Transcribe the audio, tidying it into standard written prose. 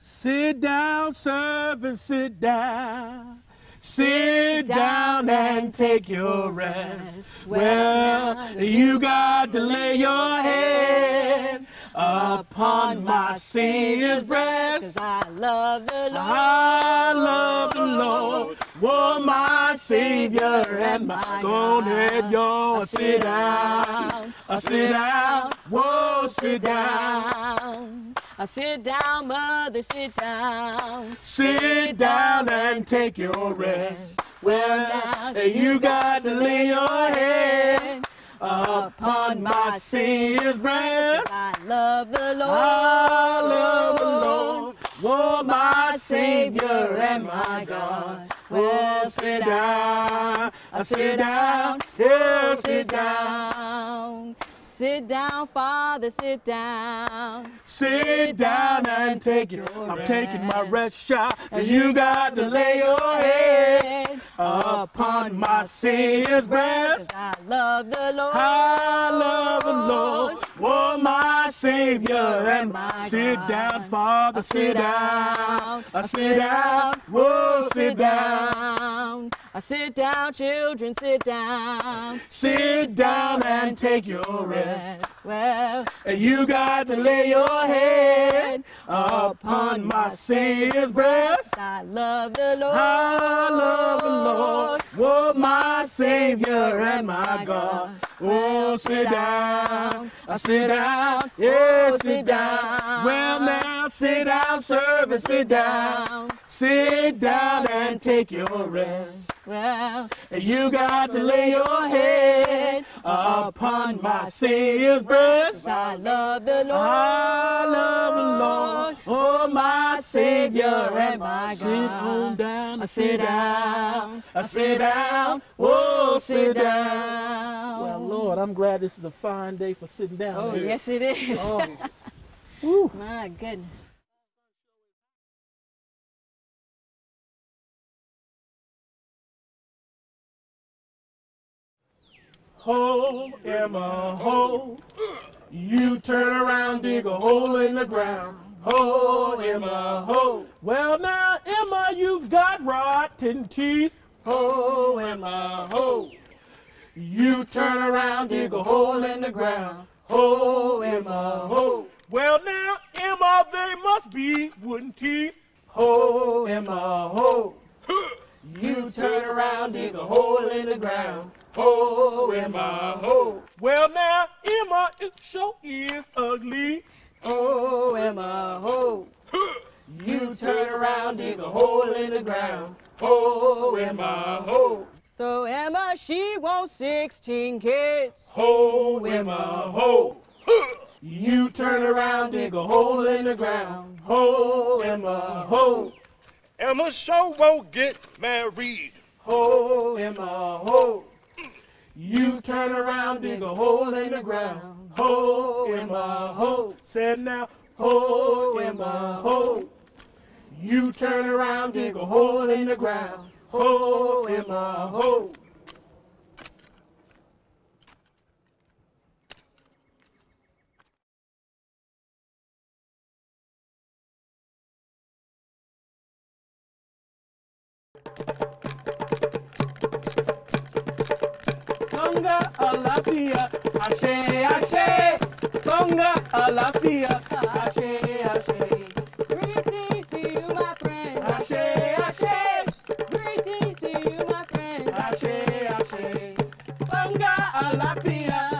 Sit down, servant, sit down. Sit down and take your rest. Well, you got to lay your head upon my Savior's breast. 'Cause I love the Lord. I love the Lord. Oh, my Savior and my Go ahead, y'all. Sit down. Sit down. Whoa, sit down. Sit down, mother, sit down. Sit down and take your rest. Well, you got to lay your head upon my Savior's breast. I love the Lord. I love the Lord. Oh, my Savior and my God. Oh, sit down. Sit down. Yeah, sit down. Sit down, Father, sit down. Sit down and take your rest. I'm taking my rest shot. And you got to lay your head upon my Savior's breast. I love the Lord. I love the Lord. Oh, my Savior and my Sit down, Father, sit down. Sit down. Whoa, sit down. Sit down, children, sit down. Sit down and take your rest. Well, and you got to lay your head upon my Savior's breast. I love the Lord. I love the Lord. Oh, my Savior and my God. Oh, sit down. Sit down. Yeah, sit down. Well, now, sit down, servant, sit down. Sit down and take your rest. Well, and you got to lay your head upon my Savior's breast. I love the Lord. I love the Lord. Oh, my Savior and my God. Sit on down. Sit down. Sit down. Oh, sit down. Well, Lord, I'm glad this is a fine day for sitting down. Oh, here. yes, it is. Oh. Woo. My goodness. Ho, Emma, ho. You turn around, dig a hole in the ground. Ho, Emma, ho. Well, now, Emma, you've got rotten teeth. Ho, Emma, ho. You turn around, dig a hole in the ground. Ho, Emma, ho. Well, now, Emma, they must be wooden teeth. Ho, Emma, ho. You turn around, dig a hole in the ground. Ho, Emma, ho. Well, now, Emma, it sure is ugly. Oh, Emma, ho. You turn around, dig a hole in the ground. Ho, Emma, ho. So Emma, she wants 16 kids. Ho, Emma, ho. You turn around, dig a hole in the ground. Ho, Emma, ho. Emma sure won't get married. Ho, Emma, ho. You turn around, dig a hole in the ground. Ho, Emma, ho. Said now, ho, Emma, ho. You turn around, dig a hole in the ground. Ho, Emma, ho. Songa alafia, ashe, ashe. Songa alafia, ashe, ashe. Greetings to you, my friends. Ashe, ashe. Greetings to you, my friends. Ashe, ashe. Songa alafia,